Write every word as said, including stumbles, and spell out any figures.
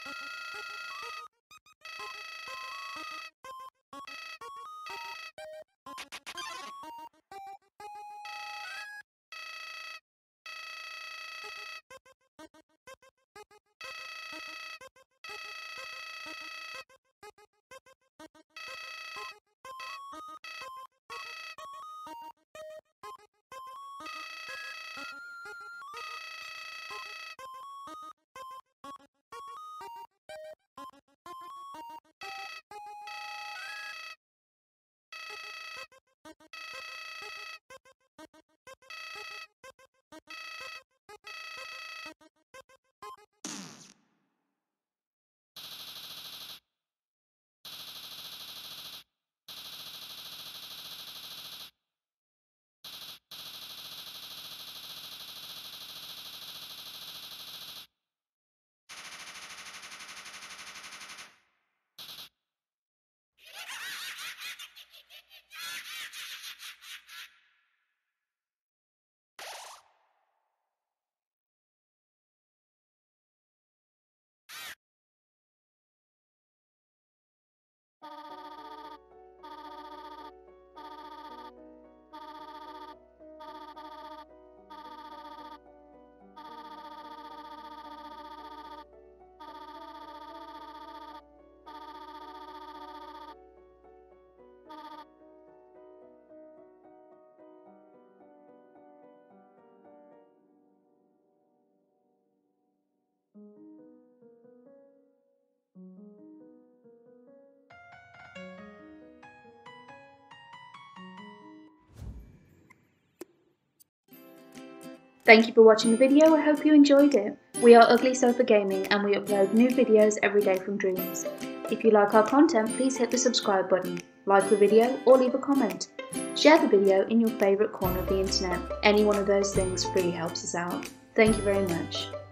Thank you for watching the video, I hope you enjoyed it. We are Ugly Sofa Gaming and we upload new videos every day from Dreams. If you like our content, please hit the subscribe button, like the video or leave a comment. Share the video in your favourite corner of the internet. Any one of those things really helps us out. Thank you very much.